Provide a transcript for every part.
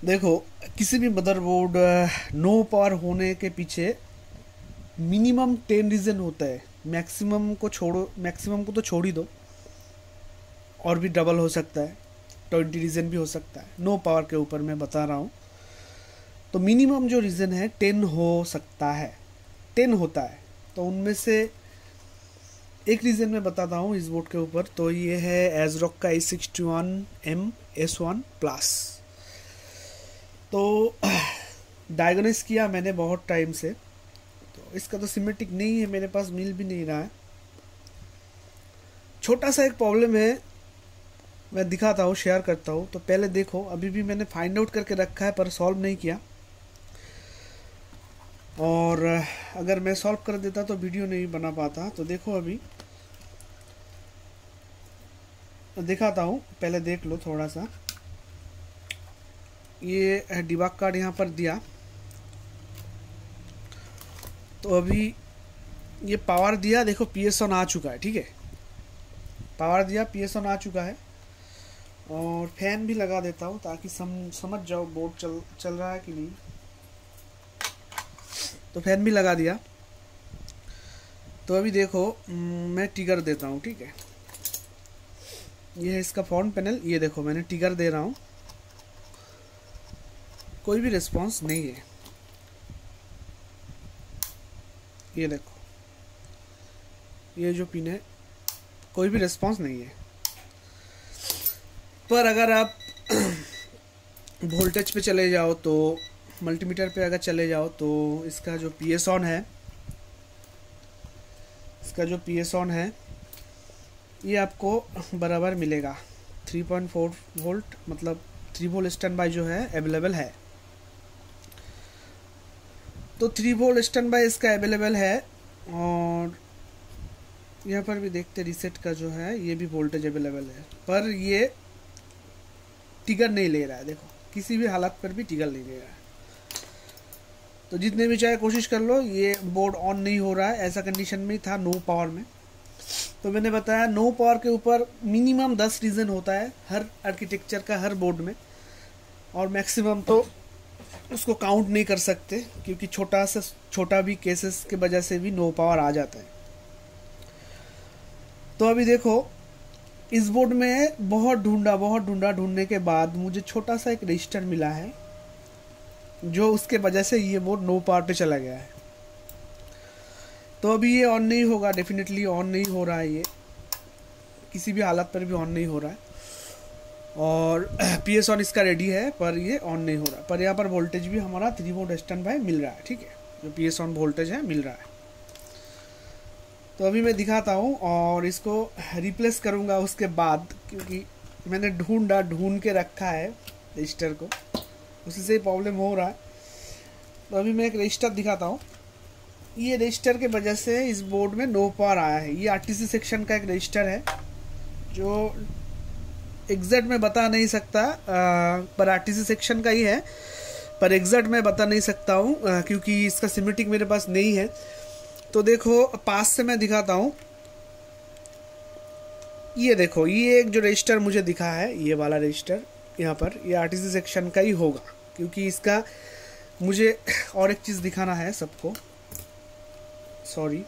देखो, किसी भी मदरबोर्ड नो पावर होने के पीछे मिनिमम 10 रीज़न होता है। मैक्सिमम को छोड़ो, मैक्सिमम को तो छोड़ ही दो, और भी डबल हो सकता है, 20 रीज़न भी हो सकता है। नो पावर के ऊपर मैं बता रहा हूँ। तो मिनिमम जो रीज़न है 10 हो सकता है, 10 होता है। तो उनमें से एक रीज़न मैं बताता हूँ इस बोर्ड के ऊपर। तो ये है एजरॉक का A61M-S1 प्लस। तो डायग्नोस किया मैंने बहुत टाइम से, तो इसका तो सिमेट्रिक नहीं है, मेरे पास मिल भी नहीं रहा है। छोटा सा एक प्रॉब्लम है, मैं दिखाता हूँ, शेयर करता हूँ। तो पहले देखो, अभी भी मैंने फाइंड आउट करके रखा है पर सॉल्व नहीं किया, और अगर मैं सॉल्व कर देता तो वीडियो नहीं बना पाता। तो देखो, अभी दिखाता हूँ, पहले देख लो थोड़ा सा। ये डिबग कार्ड यहाँ पर दिया, तो अभी ये पावर दिया, देखो PS ऑन आ चुका है, ठीक है। पावर दिया, PS ऑन आ चुका है। और फैन भी लगा देता हूँ ताकि समझ जाओ बोर्ड चल रहा है कि नहीं। तो फैन भी लगा दिया। तो अभी देखो, मैं ट्रिगर देता हूँ, ठीक है। ये है इसका फ्रंट पैनल, ये देखो मैंने ट्रिगर दे रहा हूँ, कोई भी रिस्पांस नहीं है। ये देखो, ये जो पिन है, कोई भी रिस्पांस नहीं है। पर अगर आप वोल्टेज पे चले जाओ, तो मल्टीमीटर पे अगर चले जाओ, तो इसका जो PS ऑन है, ये आपको बराबर मिलेगा 3.4 वोल्ट, मतलब 3 वोल्ट स्टैंड बाय जो है अवेलेबल है। तो 3 वोल्ट स्टैंड बाय इसका अवेलेबल है। और यहाँ पर भी देखते, रीसेट का जो है ये भी वोल्टेज अवेलेबल है, पर ये ट्रिगर नहीं ले रहा है। देखो, किसी भी हालत पर भी ट्रिगर नहीं ले रहा है। तो जितने भी चाहे कोशिश कर लो, ये बोर्ड ऑन नहीं हो रहा है। ऐसा कंडीशन में ही था नो पावर में। तो मैंने बताया, नो पावर के ऊपर मिनिमम 10 रीज़न होता है हर आर्किटेक्चर का, हर बोर्ड में। और मैक्सिमम तो उसको काउंट नहीं कर सकते, क्योंकि छोटा से छोटा भी केसेस के वजह से भी नो पावर आ जाता है। तो अभी देखो, इस बोर्ड में बहुत ढूंढने के बाद मुझे छोटा सा एक रजिस्टर मिला है, जो उसके वजह से ये बोर्ड नो पावर पे चला गया है। तो अभी ये ऑन नहीं होगा, डेफिनेटली ऑन नहीं हो रहा है, ये किसी भी हालत पर भी ऑन नहीं हो रहा है। और PS ऑन इसका रेडी है, पर ये ऑन नहीं हो रहा। पर यहाँ पर वोल्टेज भी हमारा 3 वोल्ट स्टैंड बाय मिल रहा है, ठीक है। जो PS ऑन वोल्टेज है मिल रहा है। तो अभी मैं दिखाता हूँ, और इसको रिप्लेस करूँगा उसके बाद, क्योंकि मैंने ढूंढ के रखा है रजिस्टर को, उसी से ही प्रॉब्लम हो रहा है। तो अभी मैं एक रजिस्टर दिखाता हूँ। ये रजिस्टर के वजह से इस बोर्ड में नो पावर आया है। ये RTC सेक्शन का एक रजिस्टर है, जो एग्जैक्ट मैं बता नहीं सकता, पर RTC सेक्शन का ही है, पर एग्जैक्ट मैं बता नहीं सकता हूँ, क्योंकि इसका सिमेटिक मेरे पास नहीं है। तो देखो, पास से मैं दिखाता हूँ। ये देखो, ये एक जो रजिस्टर मुझे दिखा है, ये वाला रजिस्टर यहाँ पर, ये RTC सेक्शन का ही होगा, क्योंकि इसका मुझे और एक चीज़ दिखाना है सबको, सॉरी।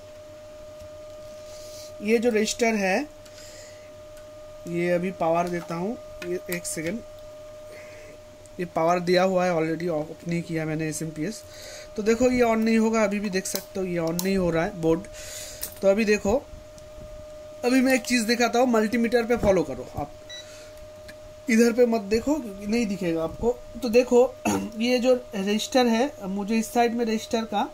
ये जो रजिस्टर है, ये अभी पावर देता हूँ, ये एक सेकेंड। ये पावर दिया हुआ है ऑलरेडी, ऑफ नहीं किया मैंने SMPS। तो देखो, ये ऑन नहीं होगा, अभी भी देख सकते हो ये ऑन नहीं हो रहा है बोर्ड। तो अभी देखो, अभी मैं एक चीज़ दिखाता हूँ, मल्टीमीटर पे फॉलो करो आप, इधर पे मत देखो क्योंकि नहीं दिखेगा आपको। तो देखो, ये जो रजिस्टर है, मुझे इस साइड में रजिस्टर का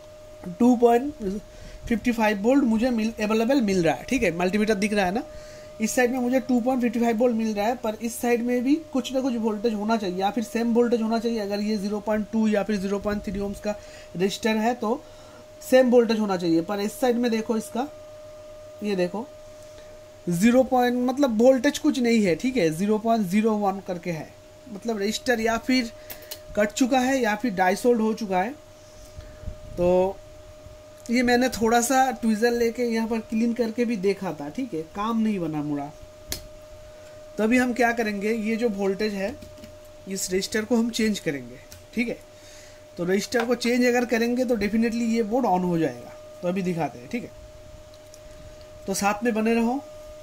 2.55 वोल्ट मुझे अवेलेबल मिल रहा है, ठीक है। मल्टीमीटर दिख रहा है ना, इस साइड में मुझे 2.55 वोल्ट मिल रहा है, पर इस साइड में भी कुछ ना कुछ वोल्टेज होना चाहिए, या फिर सेम वोल्टेज होना चाहिए। अगर ये 0.2 या फिर 0.3 ओम्स का रजिस्टर है तो सेम वोल्टेज होना चाहिए। पर इस साइड में देखो, इसका ये देखो 0. मतलब वोल्टेज कुछ नहीं है, ठीक है, 0.01 करके है। मतलब रजिस्टर या फिर कट चुका है या फिर डाइसोल्ड हो चुका है। तो ये मैंने थोड़ा सा ट्विज़र लेके यहाँ पर क्लीन करके भी देखा था, ठीक है, काम नहीं बना मुड़ा। तो अभी हम क्या करेंगे, ये जो वोल्टेज है इस रजिस्टर को हम चेंज करेंगे, ठीक है। तो रजिस्टर को चेंज अगर करेंगे तो डेफिनेटली ये बोर्ड ऑन हो जाएगा। तो अभी दिखाते हैं, ठीक है। तो साथ में बने रहो।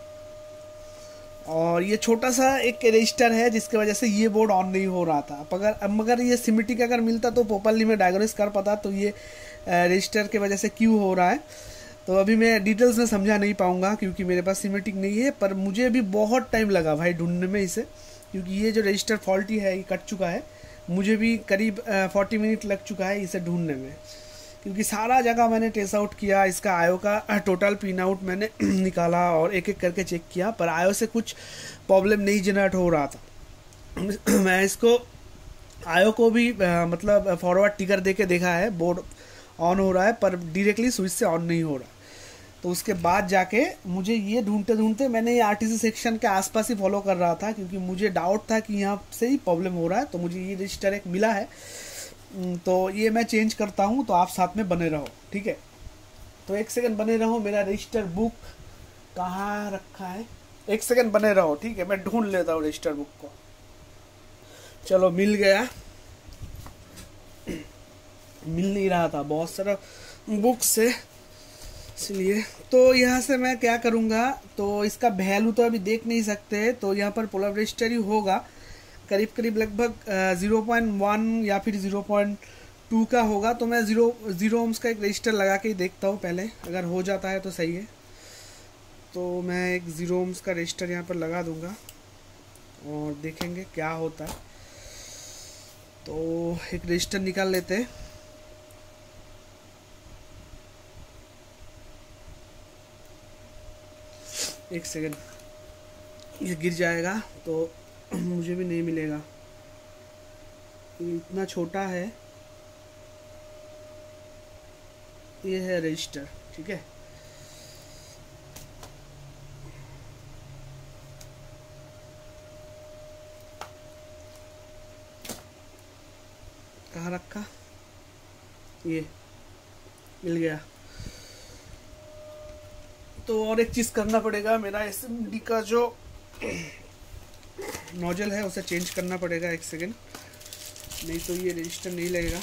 और ये छोटा सा एक रजिस्टर है जिसकी वजह से ये बोर्ड ऑन नहीं हो रहा था। मगर ये सिमेटिक अगर मिलता तो प्रॉपर्ली मैं डायग्नोस कर पाता तो ये रजिस्टर के वजह से क्यों हो रहा है। तो अभी मैं डिटेल्स में समझा नहीं पाऊंगा क्योंकि मेरे पास सिमेटिक नहीं है। पर मुझे भी बहुत टाइम लगा भाई ढूंढने में इसे, क्योंकि ये जो रजिस्टर फॉल्टी है ये कट चुका है। मुझे भी करीब 40 मिनट लग चुका है इसे ढूंढने में, क्योंकि सारा जगह मैंने टेस्ट आउट किया। इसका आयो का टोटल पिन आउट मैंने निकाला और एक एक करके चेक किया, पर आयो से कुछ प्रॉब्लम नहीं जनरेट हो रहा था। मैं इसको आयो को भी मतलब फॉरवर्ड टिकर दे के देखा है, बोर्ड ऑन हो रहा है पर डायरेक्टली स्विच से ऑन नहीं हो रहा। तो उसके बाद जाके मुझे ये ढूंढते ढूंढते मैंने ये आरटीसी सेक्शन के आसपास ही फॉलो कर रहा था, क्योंकि मुझे डाउट था कि यहाँ से ही प्रॉब्लम हो रहा है। तो मुझे ये रजिस्टर एक मिला है, तो ये मैं चेंज करता हूँ। तो आप साथ में बने रहो, ठीक है। तो एक सेकंड बने रहो। मेरा रजिस्टर बुक कहाँ रखा है, एक सेकंड बने रहो, ठीक है। मैं ढूंढ लेता हूँ रजिस्टर बुक को। चलो मिल गया। मिल नहीं रहा था, बहुत सारा बुक्स है इसलिए। तो यहाँ से मैं क्या करूँगा, तो इसका वैल्यू तो अभी देख नहीं सकते। तो यहाँ पर पोलर रजिस्टर ही होगा, करीब करीब लगभग 0.1 या फिर 0.2 का होगा। तो मैं 0 ओम्स का एक रजिस्टर लगा के ही देखता हूँ पहले, अगर हो जाता है तो सही है। तो मैं एक 0 ओम्स का रजिस्टर यहाँ पर लगा दूंगा और देखेंगे क्या होता है। तो एक रजिस्टर निकाल लेते हैं। एक सेकेंड, ये गिर जाएगा तो मुझे भी नहीं मिलेगा, ये इतना छोटा है। ये है रजिस्टर, ठीक है। कहाँ रखा, ये मिल गया। तो और एक चीज़ करना पड़ेगा, मेरा एसएमडी का जो नोजल है उसे चेंज करना पड़ेगा। एक सेकेंड, नहीं तो ये रजिस्टर नहीं लगेगा।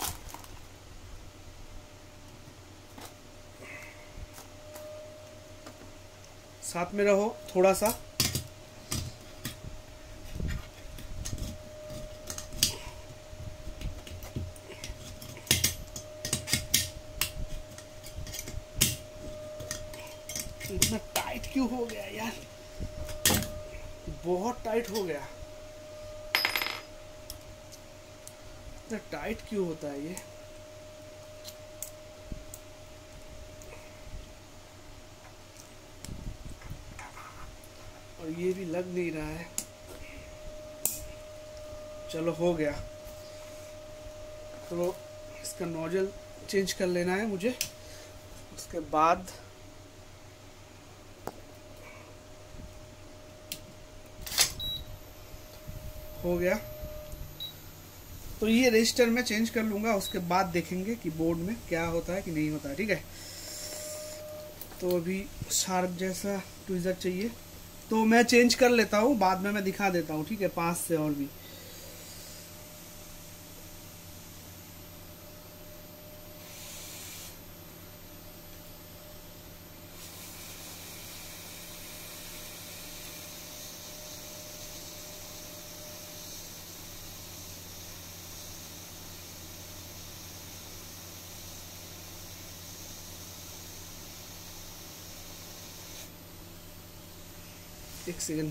साथ में रहो थोड़ा सा। इतना टाइट क्यों हो गया यार, बहुत टाइट हो गया। इतना टाइट क्यों होता है ये। और ये भी लग नहीं रहा है। चलो हो गया। तो इसका नोजल चेंज कर लेना है मुझे। उसके बाद हो गया। तो ये रजिस्टर में चेंज कर लूँगा, उसके बाद देखेंगे कि बोर्ड में क्या होता है कि नहीं होता है, ठीक है। तो अभी शार्प जैसा ट्विज़र चाहिए, तो मैं चेंज कर लेता हूँ, बाद में मैं दिखा देता हूँ, ठीक है, पास से। और भी एक सेकेंड,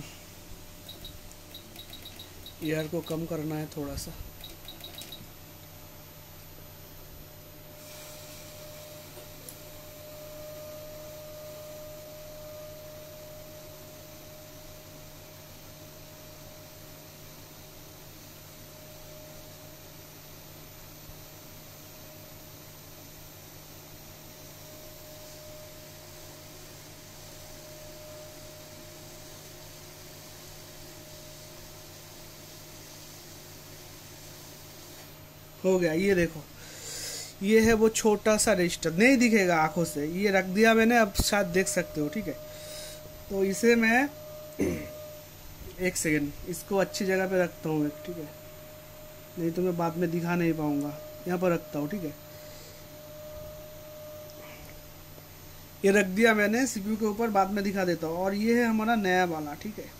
एयर को कम करना है थोड़ा सा। हो गया। ये देखो, ये है वो छोटा सा रजिस्टर, नहीं दिखेगा आंखों से, ये रख दिया मैंने, अब शायद देख सकते हो, ठीक है। तो इसे मैं एक सेकेंड, इसको अच्छी जगह पे रखता हूँ, ठीक है, नहीं तो मैं बाद में दिखा नहीं पाऊंगा। यहाँ पर रखता हूँ, ठीक है, ये रख दिया मैंने सीपीयू के ऊपर, बाद में दिखा देता हूँ। और ये है हमारा नया वाला, ठीक है,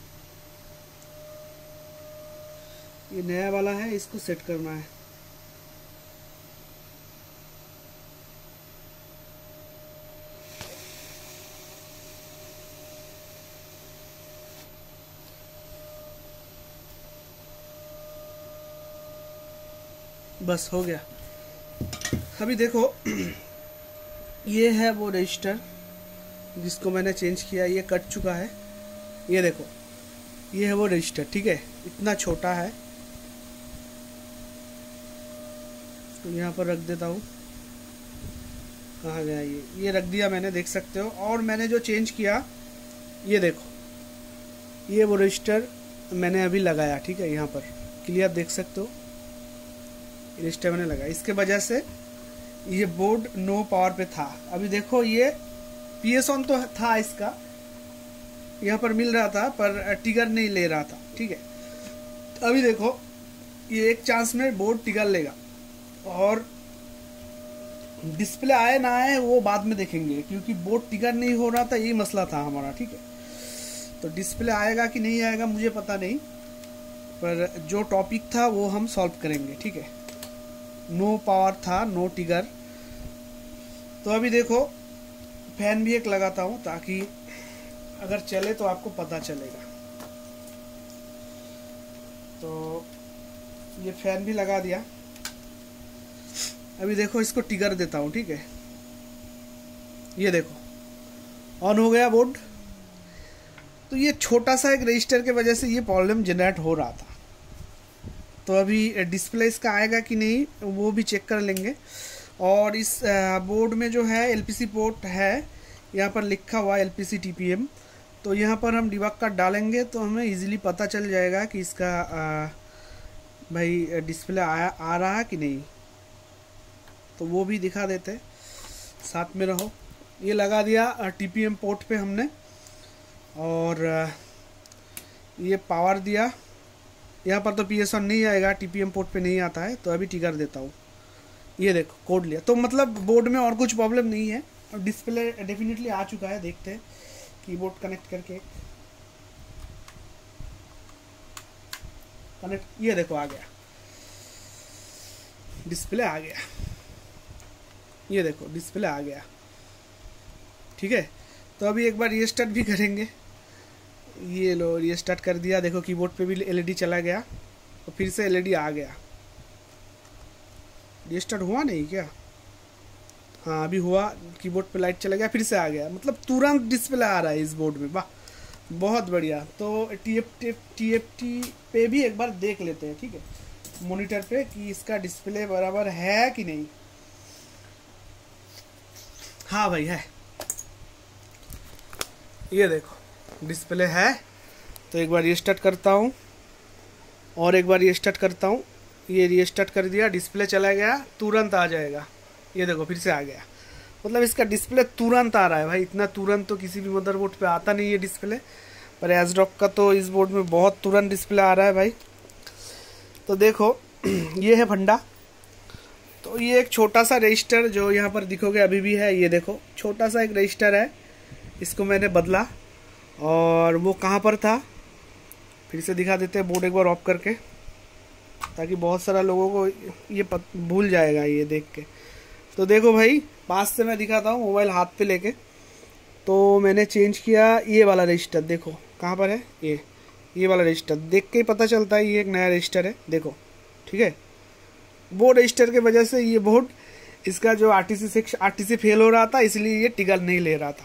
ये नया वाला है, इसको सेट करना है। बस हो गया। अभी देखो ये है वो रजिस्टर जिसको मैंने चेंज किया, ये कट चुका है, ये देखो ये है वो रजिस्टर, ठीक है, इतना छोटा है। तो यहाँ पर रख देता हूँ, कहाँ गया ये रख दिया मैंने, देख सकते हो। और मैंने जो चेंज किया, ये देखो ये वो रजिस्टर मैंने अभी लगाया, ठीक है, यहाँ पर क्लियर देख सकते हो, रजिस्टर मैंने लगाया। इसके वजह से ये बोर्ड नो पावर पे था। अभी देखो ये PS ऑन तो था, इसका यहाँ पर मिल रहा था पर टिगर नहीं ले रहा था, ठीक है। अभी देखो ये एक चांस में बोर्ड टिगर लेगा, और डिस्प्ले आए ना आए वो बाद में देखेंगे, क्योंकि बोर्ड टिगर नहीं हो रहा था, यही मसला था हमारा, ठीक है। तो डिस्प्ले आएगा कि नहीं आएगा मुझे पता नहीं, पर जो टॉपिक था वो हम सॉल्व करेंगे, ठीक है। नो पावर था, नो टिगर। तो अभी देखो फैन भी एक लगाता हूँ ताकि अगर चले तो आपको पता चलेगा। तो ये फैन भी लगा दिया। अभी देखो इसको टिगर देता हूँ, ठीक है, ये देखो ऑन हो गया बोर्ड। तो ये छोटा सा एक रजिस्टर के वजह से ये प्रॉब्लम जनरेट हो रहा था। तो अभी डिस्प्ले इसका आएगा कि नहीं वो भी चेक कर लेंगे। और इस बोर्ड में जो है LPC पोर्ट है, यहाँ पर लिखा हुआ है LPC TPM। तो यहाँ पर हम डिबग कार्ड डालेंगे तो हमें इजीली पता चल जाएगा कि इसका भाई डिस्प्ले आ रहा है कि नहीं। तो वो भी दिखा देते, साथ में रहो। ये लगा दिया TPM पोर्ट पे हमने, और ये पावर दिया। यहाँ पर तो PS ऑन नहीं आएगा, TPM पोर्ट पे नहीं आता है। तो अभी टिगर देता हूँ, ये देखो कोड लिया। तो मतलब बोर्ड में और कुछ प्रॉब्लम नहीं है, और डिस्प्ले डेफिनेटली आ चुका है। देखते हैं कीबोर्ड कनेक्ट करके, कनेक्ट, ये देखो आ गया, डिस्प्ले आ गया, ये देखो डिस्प्ले आ गया, ठीक है। तो अभी एक बार रीस्टार्ट भी करेंगे। ये लो रीस्टार्ट कर दिया, देखो कीबोर्ड पे भी LED चला गया, और फिर से LED आ गया। रीस्टार्ट हुआ नहीं क्या? हाँ अभी हुआ, कीबोर्ड पे लाइट चला गया, फिर से आ गया। मतलब तुरंत डिस्प्ले आ रहा है इस बोर्ड में, वाह बहुत बढ़िया। तो TFT पे भी एक बार देख लेते हैं, ठीक है, मॉनिटर पे कि इसका डिस्प्ले बराबर है कि नहीं। हाँ भाई है, ये देखो डिस्प्ले है। तो एक बार रीस्टार्ट करता हूँ, और एक बार रीस्टार्ट करता हूँ। ये रीस्टार्ट कर दिया, डिस्प्ले चला गया, तुरंत आ जाएगा। ये देखो फिर से आ गया। मतलब इसका डिस्प्ले तुरंत आ रहा है भाई, इतना तुरंत तो किसी भी मदरबोर्ड पे आता नहीं है डिस्प्ले, पर एज़रॉक का तो इस बोर्ड में बहुत तुरंत डिस्प्ले आ रहा है भाई। तो देखो ये है फंडा। तो ये एक छोटा सा रजिस्टर जो यहाँ पर दिखोगे अभी भी है, ये देखो छोटा सा एक रजिस्टर है, इसको मैंने बदला। और वो कहाँ पर था फिर से दिखा देते हैं, बोर्ड एक बार ऑफ करके, ताकि बहुत सारा लोगों को ये भूल जाएगा ये देख के। तो देखो भाई पास से मैं दिखाता हूँ, मोबाइल हाथ पे लेके। तो मैंने चेंज किया ये वाला रजिस्टर, देखो कहाँ पर है, ये वाला रजिस्टर देख के ही पता चलता है ये एक नया रजिस्टर है, देखो ठीक है। वो रजिस्टर के वजह से ये बोर्ड, इसका जो RTC फेल हो रहा था, इसलिए ये टिगर नहीं ले रहा था।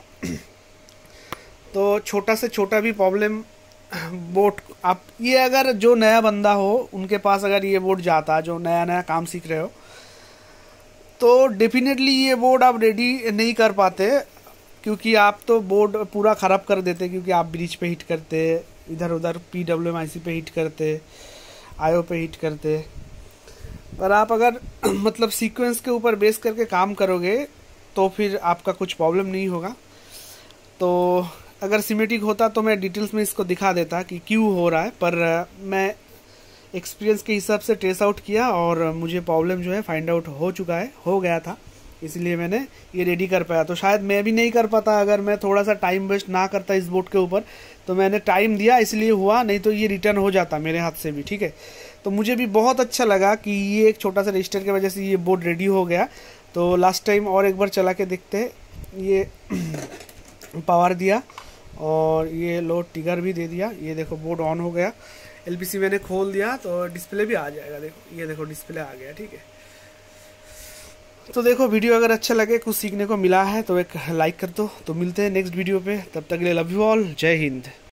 तो छोटा से छोटा भी प्रॉब्लम बोर्ड, आप ये अगर जो नया बंदा हो उनके पास अगर ये बोर्ड जाता, जो नया नया काम सीख रहे हो, तो डेफिनेटली ये बोर्ड आप रेडी नहीं कर पाते, क्योंकि आप तो बोर्ड पूरा ख़राब कर देते, क्योंकि आप ब्रिज पे हिट करते, इधर उधर PWM-IC पे हिट करते, IO पे हिट करते। पर आप अगर मतलब सीक्वेंस के ऊपर बेस करके काम करोगे तो फिर आपका कुछ प्रॉब्लम नहीं होगा। तो अगर सिमेटिक होता तो मैं डिटेल्स में इसको दिखा देता कि क्यों हो रहा है, पर मैं एक्सपीरियंस के हिसाब से ट्रेस आउट किया और मुझे प्रॉब्लम जो है फाइंड आउट हो गया था, इसलिए मैंने ये रेडी कर पाया। तो शायद मैं भी नहीं कर पाता अगर मैं थोड़ा सा टाइम वेस्ट ना करता इस बोर्ड के ऊपर। तो मैंने टाइम दिया इसलिए हुआ, नहीं तो ये रिटर्न हो जाता मेरे हाथ से भी, ठीक है। तो मुझे भी बहुत अच्छा लगा कि ये एक छोटा सा रजिस्टर की वजह से ये बोर्ड रेडी हो गया। तो लास्ट टाइम और एक बार चला के देखते हैं। ये पावर दिया और ये लो ट्रिगर भी दे दिया। ये देखो बोर्ड ऑन हो गया। एलपीसी मैंने खोल दिया तो डिस्प्ले भी आ जाएगा। देखो ये देखो डिस्प्ले आ गया, ठीक है। तो देखो वीडियो अगर अच्छा लगे, कुछ सीखने को मिला है तो एक लाइक कर दो। तो मिलते हैं नेक्स्ट वीडियो पे, तब तक के लिए लव यू ऑल, जय हिंद।